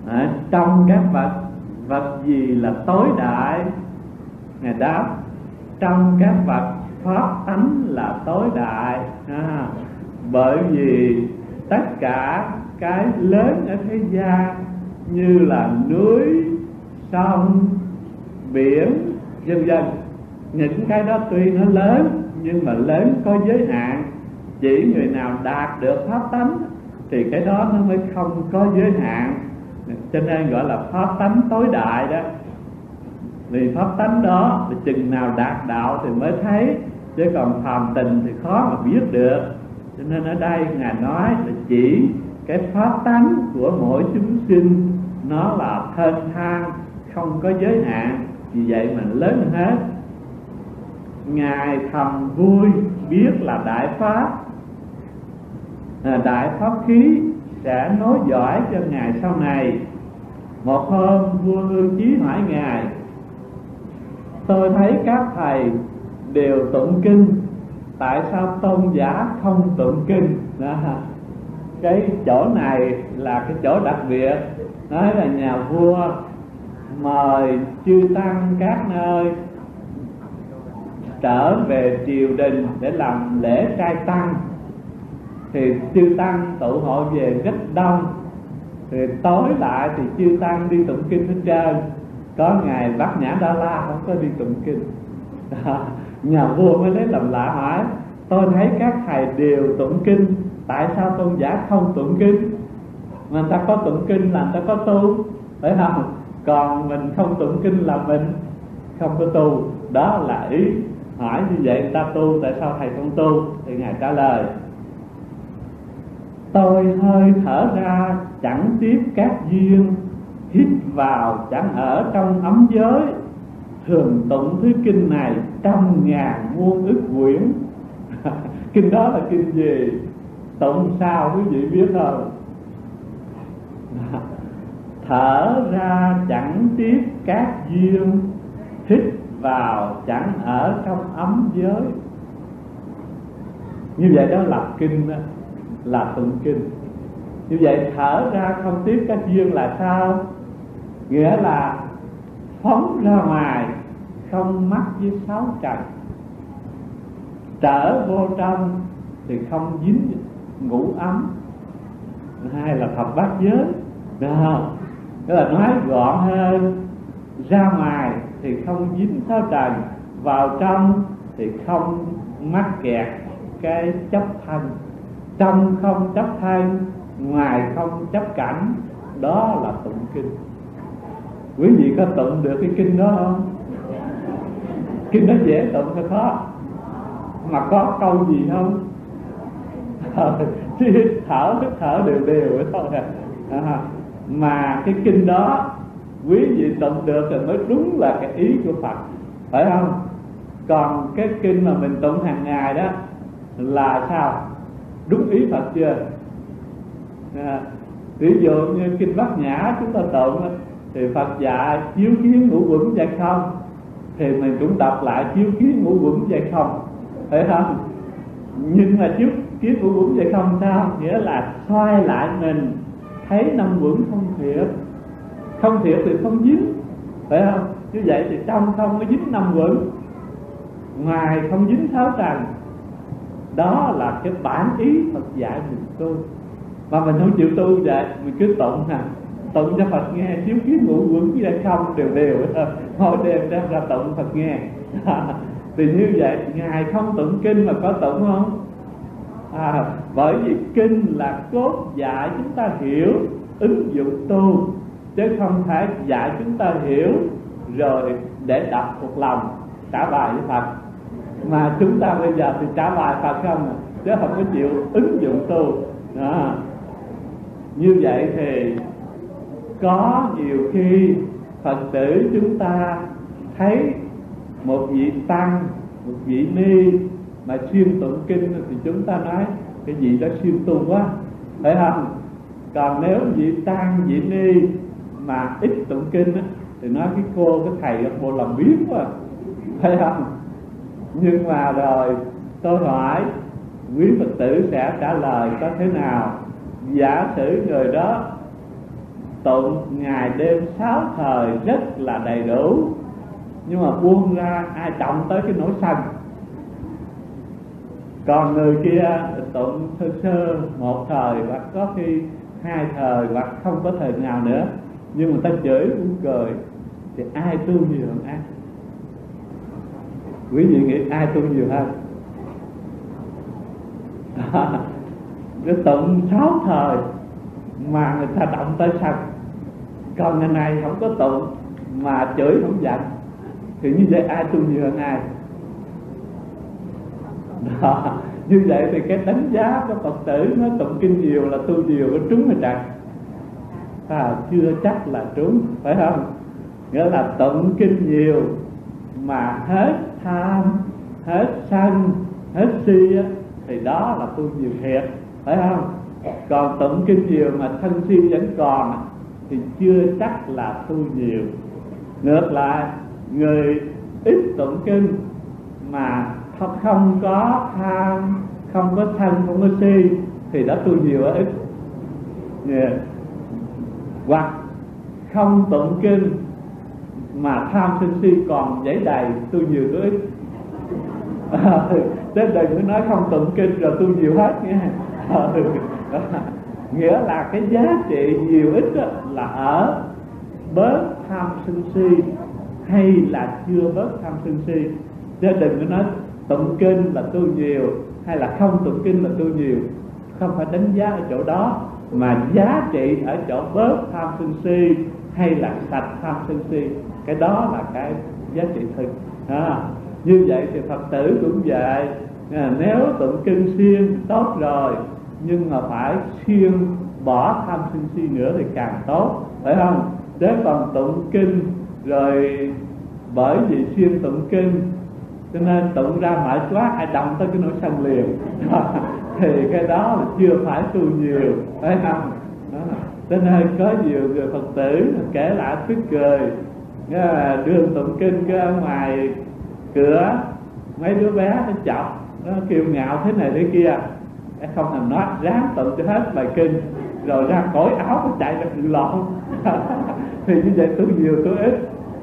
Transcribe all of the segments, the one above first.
Trong các vật gì là tối đại? Ngài đáp: trong các vật pháp tánh là tối đại. Bởi vì tất cả cái lớn ở thế gian như là núi, sông, biển, vân vân, những cái đó tuy nó lớn nhưng mà lớn có giới hạn. Chỉ người nào đạt được pháp tánh thì cái đó nó mới không có giới hạn, cho nên gọi là pháp tánh tối đại đó. Vì pháp tánh đó thì chừng nào đạt đạo thì mới thấy, chứ còn phàm tình thì khó mà biết được. Cho nên ở đây Ngài nói là chỉ cái pháp tánh của mỗi chúng sinh nó là thênh thang, không có giới hạn, vì vậy mà lớn hết. Ngài thầm vui biết là đại pháp, đại pháp khí sẽ nối dõi cho Ngài sau này. Một hôm vua Ương Chí hỏi Ngài: tôi thấy các thầy đều tụng kinh, tại sao tôn giả không tụng kinh? Cái chỗ này là cái chỗ đặc biệt. Nói là nhà vua mời chư tăng các nơi trở về triều đình để làm lễ trai tăng, thì chư tăng tụ hội về rất đông, thì tối lại thì chư tăng đi tụng kinh hết trơn, có ngài Bát Nhã Đa La không có đi tụng kinh. Nhà vua mới lấy làm lạ hỏi: tôi thấy các thầy đều tụng kinh, tại sao tôn giả không tụng kinh? Mà người ta có tụng kinh là người ta có tu, phải không? Còn mình không tụng kinh là mình không có tu. Đó là ý hỏi như vậy người ta tu, tại sao thầy không tu? Thì ngài trả lời: tôi hơi thở ra chẳng tiếp các duyên, hít vào chẳng ở trong ấm giới, thường tụng thứ kinh này trăm ngàn muôn ức quyển. Kinh đó là kinh gì? Tụng sao quý vị biết không? Thở ra chẳng tiếp các duyên, hít vào chẳng ở trong ấm giới. Như vậy đó là kinh đó, là tụng kinh. Như vậy thở ra không tiếp các duyên là sao? Nghĩa là phóng ra ngoài, không mắc với sáu trần, trở vô trong thì không dính ngũ ấm, hay là thập bát giới. Đó là nói gọn hơn: ra ngoài thì không dính sáu trần, vào trong thì không mắc kẹt cái chấp thân. Trong không chấp thân, ngoài không chấp cảnh, đó là tụng kinh. Quý vị có tụng được cái kinh đó không? Kinh đó dễ tụng hay khó? Mà có câu gì không? Hít thở đều đều thôi à. Mà cái kinh đó quý vị tụng được thì mới đúng là cái ý của Phật, phải không? Còn cái kinh mà mình tụng hàng ngày đó là sao? Đúng ý Phật chưa? Ví dụ như kinh Bát Nhã chúng ta tụng thì Phật dạy chiếu kiến ngũ quẩn vậy không, thì mình cũng đọc lại chiếu kiến ngũ quẩn vậy không, phải không? Nhưng mà chiếu kiến ngũ quẩn vậy không sao? Nghĩa là xoay lại mình thấy năm quẩn không thiệt, không thiệt thì không dính, phải không? Như vậy thì trong không có dính năm quẩn, ngoài không dính sáu trần. Đó là cái bản ý Phật dạy mình tu. Mà mình không chịu tu vậy, mình cứ tụng tụng cho Phật nghe, chiếu kiến ngũ quẩn với không đều đều, mỗi đêm đem ra tụng Phật nghe. Thì như vậy ngài không tụng kinh mà có tụng không? Bởi vì kinh là cốt dạy chúng ta hiểu, ứng dụng tu, chứ không phải dạy chúng ta hiểu rồi để đọc một lòng trả bài với Phật. Mà chúng ta bây giờ thì trả bài Phật không, chứ không có chịu ứng dụng tu. Như vậy thì có nhiều khi Phật tử chúng ta thấy một vị tăng, một vị ni mà xuyên tụng kinh thì chúng ta nói cái gì đó xuyên tu quá, phải không? Còn nếu vị tăng, vị ni mà ít tụng kinh thì nói cái cô, cái thầy bộ làm biến quá, phải không? Nhưng mà rồi tôi hỏi quý Phật tử sẽ trả lời có thế nào? Giả sử người đó tụng ngày đêm 6 thời rất là đầy đủ, nhưng mà buông ra ai động tới cái nỗi sân. Còn người kia tụng sơ sơ một thời hoặc có khi 2 thời hoặc không có thời nào nữa, nhưng mà ta chửi cũng cười, thì ai tu nhiều hơn ai? Quý vị nghĩ ai tu nhiều hơn? Cái tụng 6 thời mà người ta động tới sân, còn ngày này không có tụng mà chửi không giận, thì như vậy ai tu nhiều hơn ai? Đó. Như vậy thì cái đánh giá của Phật tử nói tụng kinh nhiều là tu nhiều, có trúng hay trật? Chưa chắc là trúng, phải không? Nghĩa là tụng kinh nhiều mà hết tham, hết sân, hết si á, thì đó là tu nhiều thiệt, phải không? Còn tụng kinh nhiều mà sân si vẫn còn thì chưa chắc là tu nhiều. Ngược lại, người ít tụng kinh mà không có tham, không có sân, không có si thì đã tu nhiều ở ít. Hoặc không tụng kinh mà tham sân si còn dãy đầy, tu nhiều tu ít. Thế đừng có nói không tụng kinh rồi tu nhiều hết nha. Nghĩa là cái giá trị nhiều ít là ở bớt tham sân si hay là chưa bớt tham sân si. Chứ đừng có nói tụng kinh là tu nhiều hay là không tụng kinh là tu nhiều. Không phải đánh giá ở chỗ đó, mà giá trị ở chỗ bớt tham sân si hay là sạch tham sân si. Cái đó là cái giá trị thực. Như vậy thì Phật tử cũng vậy. Nếu tụng kinh siêng tốt rồi, nhưng mà phải siêng bỏ tham sân si nữa thì càng tốt, phải không? Nếu còn tụng kinh rồi bởi vì siêng tụng kinh cho nên tụng ra mãi quá, ai động tới cái nỗi sân liền thì cái đó là chưa phải tu nhiều, phải không? Cho nên có nhiều người Phật tử kể lại tức cười, đường tụng kinh ở ngoài cửa, mấy đứa bé nó chọc, nó kêu ngạo thế này thế kia, không thèm nói, ráng tụng cho hết bài kinh rồi ra cởi áo nó chạy ra cự lộn. Thì như vậy tu nhiều tu ít.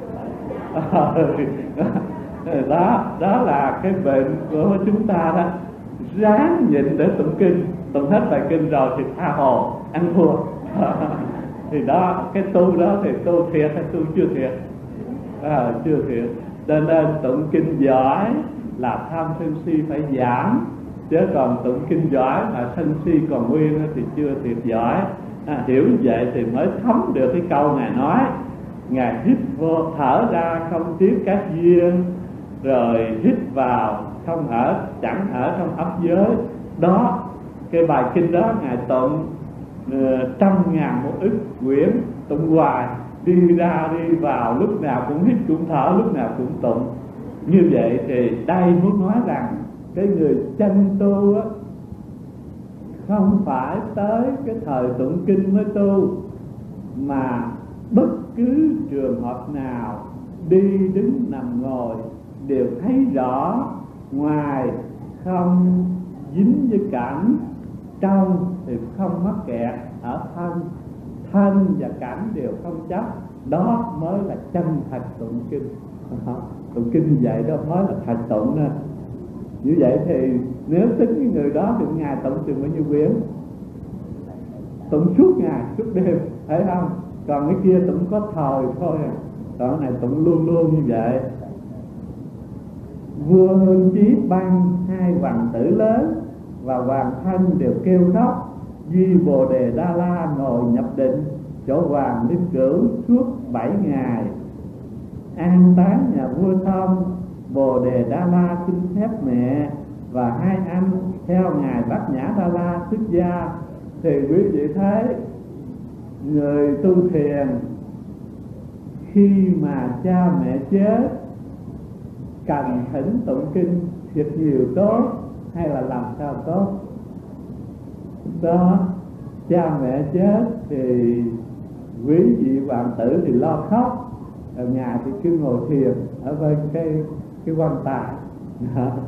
Đó là cái bệnh của chúng ta đó. Ráng nhịn để tụng kinh, tụng hết bài kinh rồi thì tha hồ ăn thua. Thì đó, cái tu đó thì tu thiệt hay tu chưa thiệt? Chưa thiệt. Cho nên tụng kinh giỏi là tham sân si phải giảm, chứ còn tụng kinh giỏi mà sân si còn nguyên thì chưa thiệt giỏi. Hiểu như vậy thì mới thấm được cái câu Ngài nói: Ngài hít vô thở ra không tiếc các duyên, rồi hít vào không ở, chẳng ở trong ấp giới. Đó, cái bài kinh đó Ngài tụng 100.000 một ức quyển, tụng hoài, đi ra đi vào, lúc nào cũng hít cũng thở, lúc nào cũng tụng. Như vậy thì đây muốn nói rằng cái người chân tu á, không phải tới cái thời tụng kinh mới tu, mà bất cứ trường hợp nào đi đứng nằm ngồi đều thấy rõ, ngoài không dính với cảnh, trong thì không mắc kẹt ở thân, thân và cảnh đều không chấp. Đó mới là chân thật tụng kinh. Tụng kinh như vậy đó mới là thật tụng nè. Như vậy thì nếu tính cái người đó thì ngày tụng chừng bao nhiêu quyển? Tụng suốt ngày suốt đêm, thấy không? Còn cái kia tụng có thời thôi, còn cái này tụng luôn luôn như vậy. Vua Hương Chí ban 2 hoàng tử lớn và hoàng thân đều kêu khóc. Di Bồ Đề Đa La ngồi nhập định chỗ hoàng Linh Cửu suốt 7 ngày. An táng nhà vua xong, Bồ Đề Đa La xin phép mẹ và 2 anh theo ngài Bát Nhã Đa La xuất gia. Thì quý vị thấy người tu thiền khi mà cha mẹ chết cần thỉnh tụng kinh thiệt nhiều tốt hay là làm sao tốt? Đó, cha mẹ chết thì quý vị hoàng tử thì lo khóc, ở nhà thì cứ ngồi thiền ở bên cái quan tài.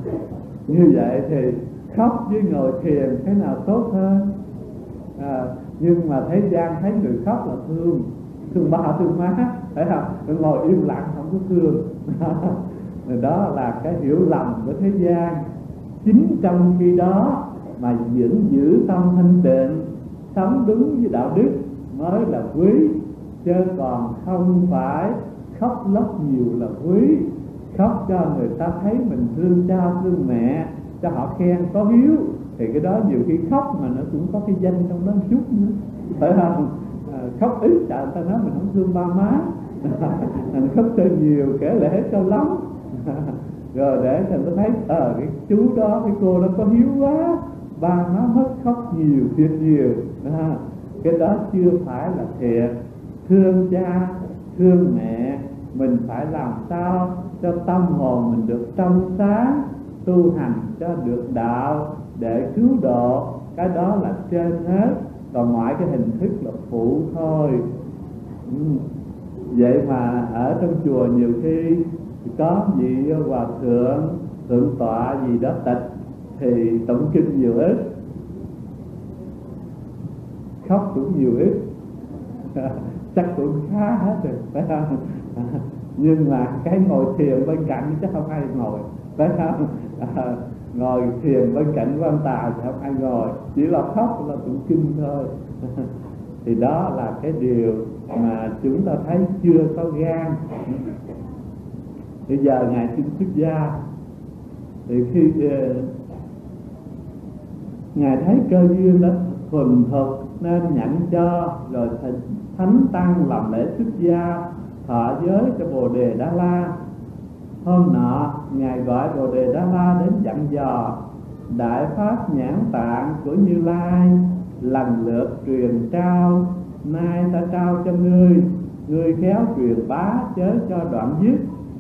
Như vậy thì khóc với ngồi thiền cái nào tốt hơn? Nhưng mà thế gian thấy người khóc là thương, thương ba thương má, phải không? Nó ngồi im lặng không có thương. Đó là cái hiểu lầm của thế gian. Chính trong khi đó mà vẫn giữ tâm thanh tịnh, sống đúng với đạo đức mới là quý, chứ còn không phải khóc lóc nhiều là quý. Khóc cho người ta thấy mình thương cha thương mẹ, cho họ khen có hiếu, thì cái đó nhiều khi khóc mà nó cũng có cái danh trong đó một chút nữa, phải không? Khóc ít trời người ta nói mình không thương ba má. Mình khóc cho nhiều kể lễ cho lắm. Rồi để cho người ta thấy cái chú đó, cái cô đó có hiếu quá, ba má mất khóc nhiều, thiệt nhiều. Cái đó chưa phải là thiệt. Thương cha thương mẹ, mình phải làm sao cho tâm hồn mình được trong sáng, tu hành cho được đạo để cứu độ. Cái đó là trên hết, còn ngoại cái hình thức là phụ thôi. Vậy mà ở trong chùa nhiều khi có vị hòa thượng, thượng tọa gì đó tịch thì tụng kinh nhiều ít, khóc cũng nhiều ít. Chắc cũng khá hết rồi, phải không? Nhưng mà cái ngồi thiền bên cạnh chắc không ai ngồi, phải không? Ngồi thiền bên cạnh quan tài thì không ai ngồi, chỉ là khóc là tụng kinh thôi. Thì đó là cái điều mà chúng ta thấy chưa có gan. Bây giờ ngài xin xuất gia, thì khi ngài thấy cơ duyên đó thuần thục nên nhận cho, rồi thánh tăng làm lễ xuất gia, thọ giới cho Bồ Đề Đa La. Hôm nọ ngài gọi Bồ Đề Đa La đến dặn dò đại pháp nhãn tạng của Như Lai lần lượt truyền trao. Nay ta trao cho ngươi, ngươi khéo truyền bá chớ cho đoạn dứt.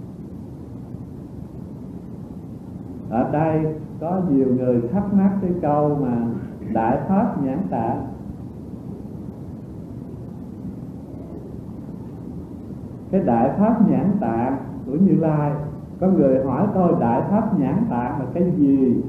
Ở đây có nhiều người thắc mắc cái câu mà đại pháp nhãn tạng. Cái đại pháp nhãn tạng của Như Lai, có người hỏi tôi đại pháp nhãn tạng là cái gì?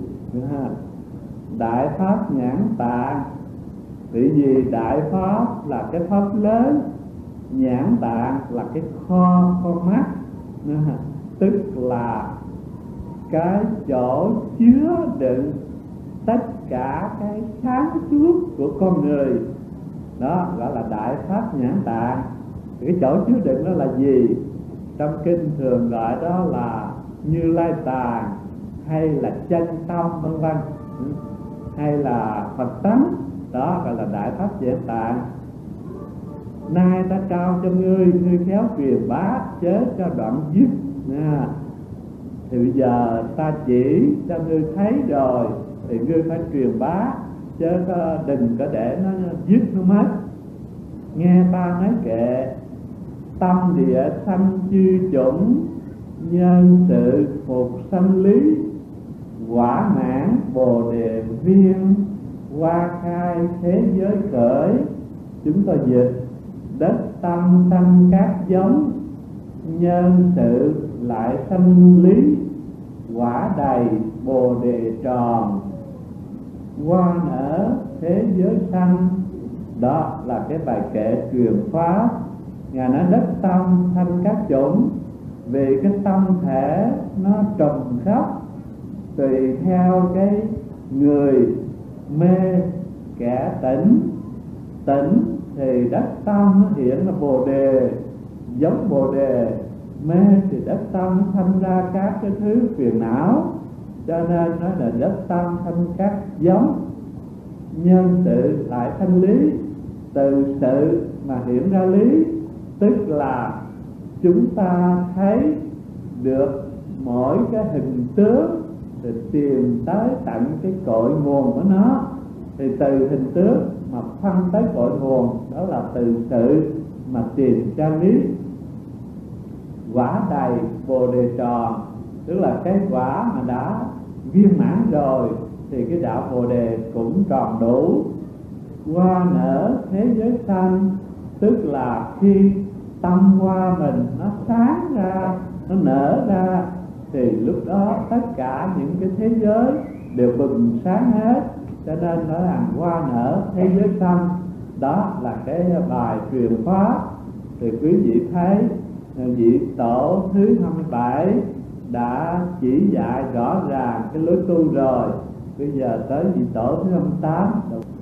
Đại pháp nhãn tạng vì gì? Đại pháp là cái pháp lớn, nhãn tạng là cái kho con mắt, tức là cái chỗ chứa đựng tất cả cái sáng suốt của con người. Đó gọi là đại pháp nhãn tạng. Cái chỗ chứa đựng đó là gì? Trong kinh thường gọi đó là Như Lai tạng, hay là chân tâm vân vân, hay là Phật tánh. Đó gọi là đại pháp nhãn tạng. Nay ta trao cho ngươi, ngươi khéo truyền bá chớ cho đoạn dứt. Thì bây giờ ta chỉ cho ngươi thấy rồi, thì ngươi phải truyền bá, chứ đừng có để nó dứt nó mất. Nghe ta nói kệ, tâm địa sanh chư chủng, nhân sự phục sanh lý, quả mãn bồ đề viên, hoa khai thế giới khởi. Chúng ta dịch đất tâm sanh các giống, nhân sự lại sanh lý, quả đầy bồ đề tròn, hoa nở thế giới sanh. Đó là cái bài kệ truyền pháp. Ngài nói đất tâm sanh các chủng, vì cái tâm thể nó trùng khắp tùy theo cái người mê kẻ tỉnh. Tỉnh thì đất tâm nó hiện là bồ đề, giống bồ đề. Mê thì đất tâm sanh ra các cái thứ phiền não, cho nên nói là đất tâm sanh các giống. Nhân sự lại sanh lý, từ sự mà hiện ra lý, tức là chúng ta thấy được mỗi cái hình tướng thì tìm tới tận cái cội nguồn của nó. Thì từ hình tướng mà phân tới cội nguồn, đó là từ sự mà tìm ra lý. Quả đầy bồ đề tròn, tức là cái quả mà đã viên mãn rồi thì cái đạo bồ đề cũng tròn đủ. Hoa nở thế giới sanh, tức là khi tâm hoa mình nó sáng ra, nó nở ra, thì lúc đó tất cả những cái thế giới đều bừng sáng hết. Cho nên nói rằng hoa nở thế giới sanh. Đó là cái bài truyền pháp. Thì quý vị thấy vị tổ thứ 27 đã chỉ dạy rõ ràng cái lối tu rồi. Bây giờ tới vị tổ thứ 28.